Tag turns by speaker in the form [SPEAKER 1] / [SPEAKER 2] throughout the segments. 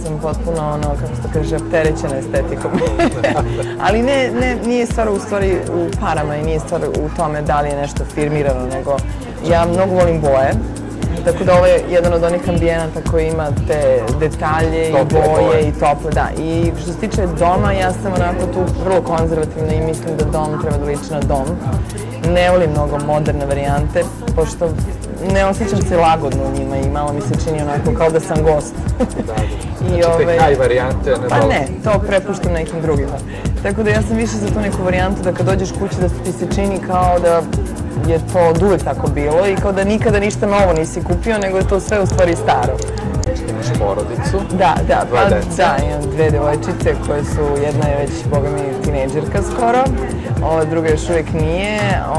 [SPEAKER 1] sam potpuno, ono, kako se to kaže, opterećena estetikom. Ali nije stvar u stvari u parama i nije stvar u tome da li je nešto firmirano, nego ja mnogo volim boje. Tako da ovo je jedan od onih ambijenata koji ima te detalje i boje i tople, da. I što se tiče doma, ja sam onako tu vrlo konzervativna i mislim da dom treba da liči na dom. Ne volim mnogo moderne varijante, pošto ne osjećam se lagodno u njima i malo mi se čini onako kao da sam gost.
[SPEAKER 2] Znači te high varijante?
[SPEAKER 1] Pa ne, to prepuštam nekim drugima. Tako da ja sam više za tu neku varijantu da kad dođeš kući da ti se čini kao da je to od uvek tako bilo i kao da nikada ništa novo nisi kupio, nego je to sve u stvari staro.
[SPEAKER 2] Imaš porodicu?
[SPEAKER 1] Da, imam dve devojčice koje su, jedna je već, boga mi, tinejdžerka skoro, ova druga još uvijek nije,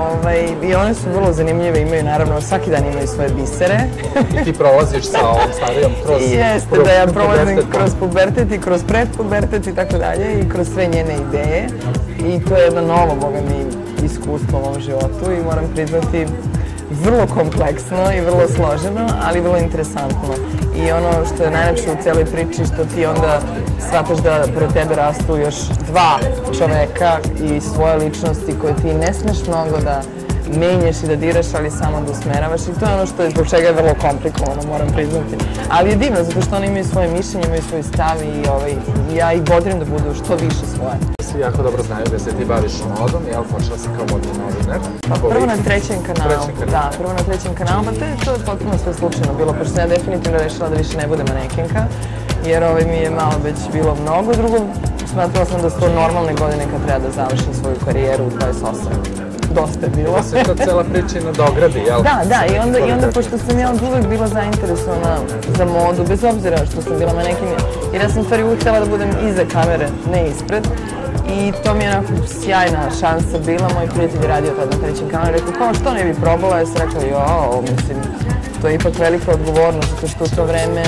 [SPEAKER 1] i one su vrlo zanimljive, imaju naravno, svaki dan imaju svoje bisere.
[SPEAKER 2] I ti prolaziš sa ovom starijom kroz...
[SPEAKER 1] Jeste, da ja prolazim kroz pubertet i kroz predpubertet i tako dalje i kroz sve njene ideje i to je jedno novo, boga mi, iskustvo u mom životu i moram priznati vrlo kompleksno i vrlo složeno, ali vrlo interesantno. I ono što je najlepše u cijeloj priči, što ti onda shvataš da pored tebe rastu još dva čoveka i svoje ličnosti koje ti ne smeš mnogo da menjaš i da diraš, ali samo da usmeravaš i to je ono što je zbog čega je vrlo komplikovano, moram priznati. Ali je divno, zato što oni imaju svoje mišljenje, imaju svoj stav i ja ih bodrim da budu što više svoje.
[SPEAKER 2] Svi jako dobro znaju da se ti baviš modom, jel? Počela si kao modni novinar.
[SPEAKER 1] Prvo na trećem kanalu, da, prvo na trećem kanalu, pa to je potpuno sve slučajno bilo, pošto sam ja definitivno rešila da više ne bude manekenka, jer mi je malo već bilo mnogo. Drugo, smatrala sam da su to normalne godine kad treba da završim svoju karijeru u 28. Dosta je bilo.
[SPEAKER 2] Da se ta cela priča i nadogradi, jel?
[SPEAKER 1] Da, i onda pošto sam ja od uvek bila zainteresovana za modu, bez obzira što sam bila manekinja, jer ja sam stvari uvek htjela da budem iza kamere, ne ispred. I to mi je onako sjajna šansa bila, moj prijatelj je radio tada na trećem kanalu i rekao kao što ne bi probala, ja sam rekla mislim, to je ipak velika odgovornost, zato što u to vreme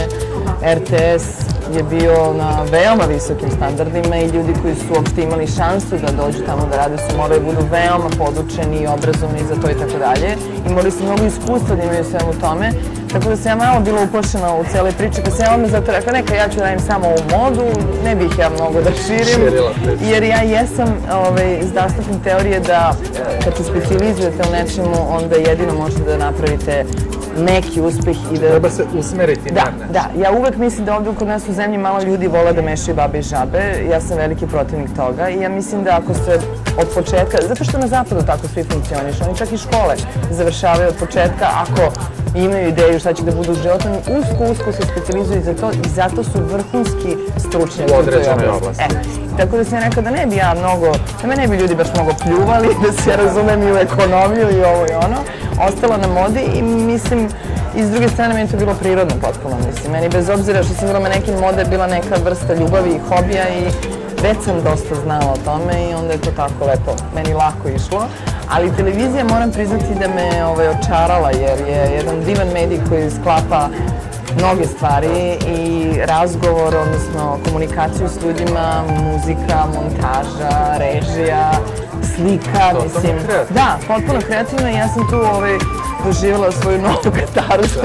[SPEAKER 1] RTS je bio na veoma visokim standardima i ljudi koji su uopšte imali šansu da dođu tamo da rade su morali budu veoma podučeni i obrazovani za to i tako dalje. Imali su mnogo iskustva da imaju svemu tome, tako da sam ja malo bila uplašena u cijeloj priči, pa sam ja odmah zato rekla neka ja ću radim samo ovu modu, ne bih ja mnogo da širim, jer ja jesam zastupnik teorije da kad se specijalizujete u nečemu, onda jedino možete da napravite neki uspeh i da...
[SPEAKER 2] Treba se usmeriti na nešto.
[SPEAKER 1] Da, ja uvek mislim da ovdje kod nas u zemlji malo ljudi vole da mešaju babe i žabe, ja sam veliki protivnik toga i ja mislim da ako se od početka, zato što na zapadu tako svi funkcionišu, oni čak i škole završavaju od početka ako imaju ideju šta će da budu u životu, usko se specijalizuju za to i zato su vrhunski stručnjaci
[SPEAKER 2] u određenoj oblasti.
[SPEAKER 1] Tako da sam rekao da ne bi ja mnogo, da me ne bi ljudi baš mnogo pljuvali, da se razumem i u ekonomiju i ovo i ono, ostala na modi i mislim, i s druge strane meni to bilo prirodno potpuno, mislim, meni bez obzira što sam bila manekin, moda je bila neka vrsta ljubavi i hobija i već sam dosta znala o tome i onda je to tako lepo, meni lako išlo. Ali televizija moram priznati da me očarala jer je jedan divan medij koji sklapa mnoge stvari i razgovor, odnosno komunikaciju s ljudima, muzika, montaža, režija, slika, mislim. Da, potpuno kreativno i ja sam tu doživjela svoju novu katarzu.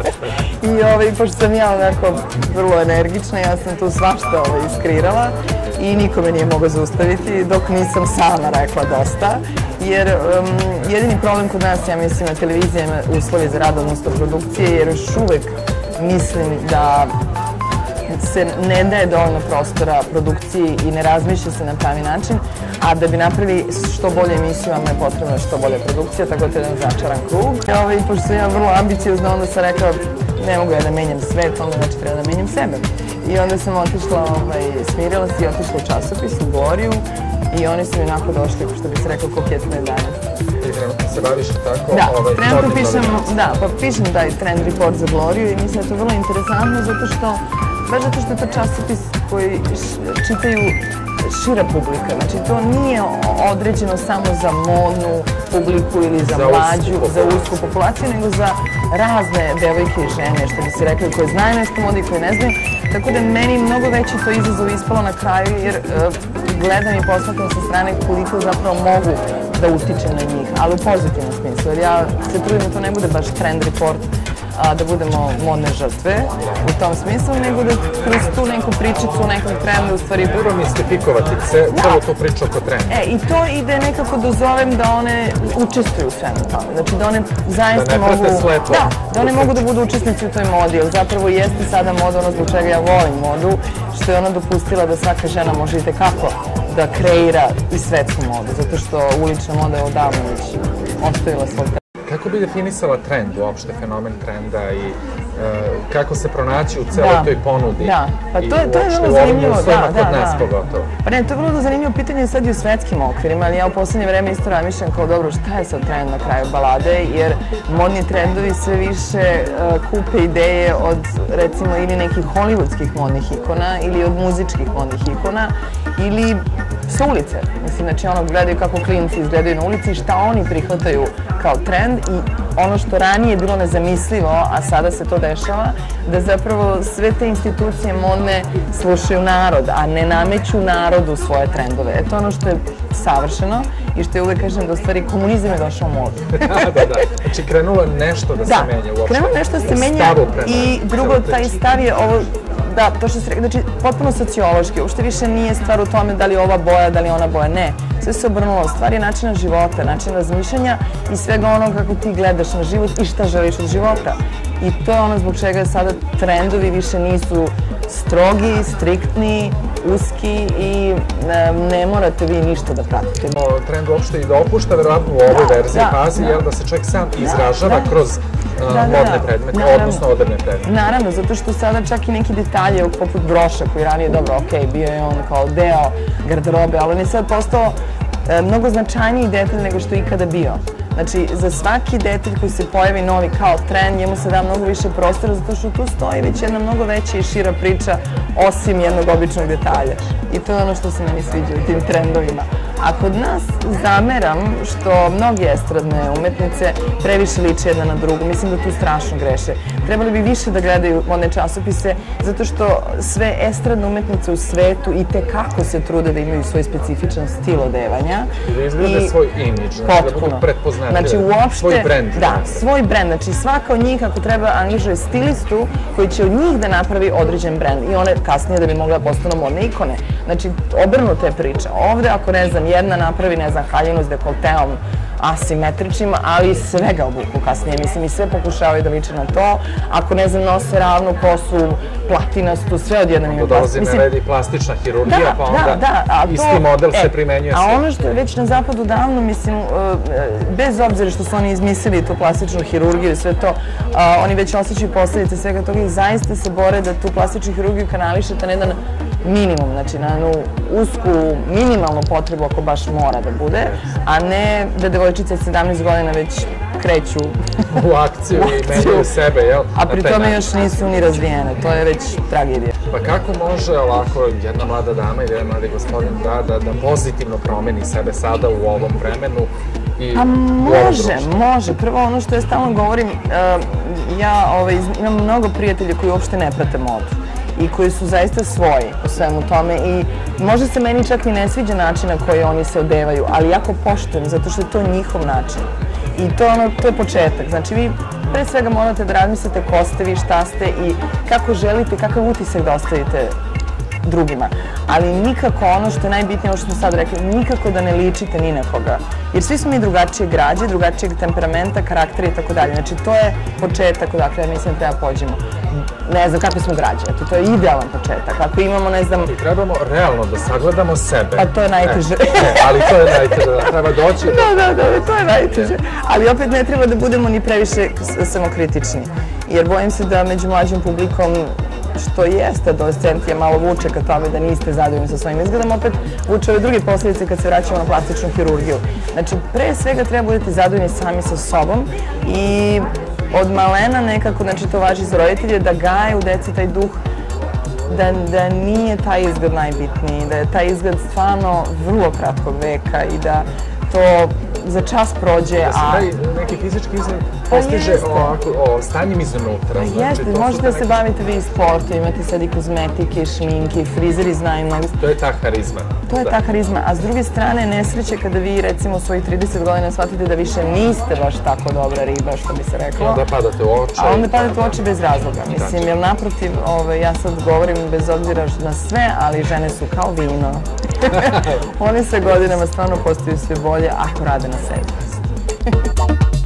[SPEAKER 1] I pošto sam ja onako vrlo energična, ja sam tu svašta iskreirala i niko me nije mogao zaustaviti dok nisam sama rekla dosta. Jer jedini problem kod nas, ja mislim, na televiziji ima uslovi za rad, odnosno produkcije, jer još uvek mislim da se ne daje dovoljno prostora produkciji i ne razmišlja se na pravi način, a da bi napravili što bolje emisiju, vam je potrebna što bolja produkcija, tako da je jedan začaran krug. Pošto sam ja vrlo ambiciozna, onda sam rekla ne mogu ja da menjam svet, onda znači treba da menjam sebe. I onda sam otišla, smirila se i otišla u časopis, u Gloriju, i oni su mi onako došli, što bi se rekao, koketne dane.
[SPEAKER 2] I trenutno se baviš tako?
[SPEAKER 1] Da, trenutno pišem taj trend report za Gloriju i mislim da je to vrlo interesantno baš zato što je to časopis koji čitaju šira publika. Znači, to nije određeno samo za modnu publiku ili za mlađu, za usku populaciju, nego za razne devojke i žene, što bi se rekli, koje znaju nešto modi i koje ne znaju. Tako da meni mnogo veći to izazov ispalo na kraju, jer gledam i posmatram sa strane koliko zapravo mogu da utičem na njih, ali u pozitivnom smislu, jer ja se trudim da to ne bude baš trend report da budemo modne žrtve u tom smislu, nego da kroz tu neku pričicu, nekog trenda u stvari...
[SPEAKER 2] Prvo mistifikovati celo tu priču oko trenda.
[SPEAKER 1] I to i da nekako dozovem da one učestvuju u svemu tome. Znači da one zaista mogu... Da one mogu da budu učesnici u toj modi, jer zapravo jeste sada moda ono zbog čega ja volim modu, što je ona dopustila da svaka žena može i tekako da kreira i svetsku modu, zato što ulična moda je odavno već ostavila svoj trend.
[SPEAKER 2] Kako bi definisala trend, uopšte fenomen trenda i kako se pronaći u celoj toj ponudi?
[SPEAKER 1] Da, pa to je vrlo zanimljivo.
[SPEAKER 2] Kod nas pogotovo.
[SPEAKER 1] Pa ne, to je vrlo zanimljivo pitanje sad i u svetskim okvirima, ali ja u poslednje vreme isto razmišljam kao dobro šta je sad trend na kraju balade, jer modni trendovi sve više kupe ideje od recimo ili nekih hollywoodskih modnih ikona ili od muzičkih modnih ikona ili sa ulice. Mislim, znači ono gledaju kako klinci izgledaju na ulici i šta oni prihvataju kao trend i ono što ranije je bilo nezamislivo, a sada se to dešava, da zapravo sve te institucije modne slušaju narod, a ne nameću narodu svoje trendove. To je ono što je savršeno i što je uvek kažem da u stvari komunizam je došao u modu.
[SPEAKER 2] Da. Znači krenulo nešto da se menja uopšte.
[SPEAKER 1] Krenulo nešto da se menja i drugo, taj stav je ovo, da, to što se rekao, znači potpuno sociološki, uopšte više nije stvar u tome da li je ova boja, da li je ona boja, ne. Sve se obrnulo, stvar je načina života, načina razmišljanja i svega ono kako ti gledaš na život i šta želiš od života. I to je ono zbog čega sada trendovi više nisu strogi, striktni, uski i ne morate vi ništa da pratite.
[SPEAKER 2] Trend uopšte i dopušta, verovatno u ovoj verziji fazi, da se čovjek sam izražava kroz modne predmete, odnosno odevne predmete.
[SPEAKER 1] Naravno, zato što sada čak i neki detalje poput broša koji ranije, dobro, okej, bio je on kao deo garderobe, ali on je sad postao mnogo značajniji detalj nego što je ikada bio. Znači, za svaki detalj koji se pojavi novi kao trend, njemu se da mnogo više prostora, zato što tu stoji već jedna mnogo veća i šira priča, osim jednog običnog detalja. I to je ono što se meni sviđa u tim trendovima. A kod nas zameram što mnogi estradne umetnice previše liče jedna na drugu. Mislim da tu strašno greše. Trebali bi više da gledaju modne časopise, zato što sve estradne umetnice u svetu i tekako se trude da imaju svoj specifičan stil odevanja.
[SPEAKER 2] I da izgleda svoj imidž, znači da budu prepoznatljive, svoj brend.
[SPEAKER 1] Da, svoj brend. Znači svaka od njih ako treba angažuje stilistu koji će od njih da napravi određen brend i one kasnije da bi mogla postanu modne ikone. Znači obrnuta je priča. Ovde ako ne znam, jedna napravi, ne znam, haljinu s dekolteom asimetričnim, ali svega obuku kasnije, mislim, i sve pokušavaju da liče na to. Ako, ne znam, nose ravnu kosu, platinastu, sve odjednom imaju
[SPEAKER 2] plastičnu. Dolazi na red i plastična hirurgija, pa onda isti model se primenjuje sve.
[SPEAKER 1] A ono što je već na zapadu davno, mislim, bez obzira što su oni izmislili tu plastičnu hirurgiju i sve to, oni već osjećaju posledice svega toga i zaista se bore da tu plastičnu hirurgiju kanališete na jedan minimum, znači na jednu usku, minimalnu potrebu ako baš mora da bude, a ne da devojčice od 17 godina već kreću
[SPEAKER 2] u akciju i menjaju sebe, jel?
[SPEAKER 1] A pri tome još nisu ni razvijene, to je već tragedija.
[SPEAKER 2] Pa kako može ovako jedna mlada dama ili jedan mladi gospodin da pozitivno promeni sebe sada u ovom vremenu i u ovom društvu?
[SPEAKER 1] Može. Prvo ono što ja stalno govorim, ja imam mnogo prijatelja koji uopšte ne prate modu i koji su zaista svoji u svemu tome i možda se meni čak i ne sviđa način na koji oni se odevaju, ali jako poštujem zato što je to njihov način i to je početak. Znači vi pre svega morate da razmislite ko ste vi, šta ste i kako želite, kakav utisak da ostavite drugima, ali nikako ono što je najbitnije, ovo što smo sad rekli, nikako da ne ličite ni na koga, jer svi smo mi drugačije građe, drugačijeg temperamenta, karaktera i tako dalje, znači to je početak odakle ja mislim da treba pođemo. Ne znam kakve smo građe, to je idealan početak, ako imamo, ne znam...
[SPEAKER 2] I trebamo realno da sagledamo sebe.
[SPEAKER 1] Pa to je najteže.
[SPEAKER 2] Ali to je najteže, da treba doći...
[SPEAKER 1] Da, to je najteže, ali opet ne treba da budemo ni previše samokritični, jer bojim se da među mlađim publikom što jeste adolescent je malo vuče ka tome da niste zadovoljni sa svojim izgledom, opet vuče ove druge posljedice kad se vraćamo na plastičnu hirurgiju. Znači, pre svega treba budete zadovoljni sami sa sobom i od malena nekako, znači to važi za roditelje, da gaje u deci taj duh da nije taj izgled najbitniji, da je taj izgled stvarno vrlo kratkog veka i da to za čas prođe,
[SPEAKER 2] da se taj neki fizički izgled postiže
[SPEAKER 1] jeste.
[SPEAKER 2] ovako, stanjem iznutra.
[SPEAKER 1] Jeste, možete da se bavite vi sportom, imate sad i kozmetike, šminke, frizeri znaju mnogo.
[SPEAKER 2] To je ta harizma.
[SPEAKER 1] To je ta harizma, a s druge strane nesreće kada vi recimo u svojih 30 godina shvatite da više niste baš tako dobra riba, što bi se reklo.
[SPEAKER 2] I onda padate u oči.
[SPEAKER 1] A onda padate u oči bez razloga, mislim, jer naprotiv, ja sad govorim bez obzira na sve, ali žene su kao vino. One sa godinama stvarno postaju sve bolje ako rade na sebi.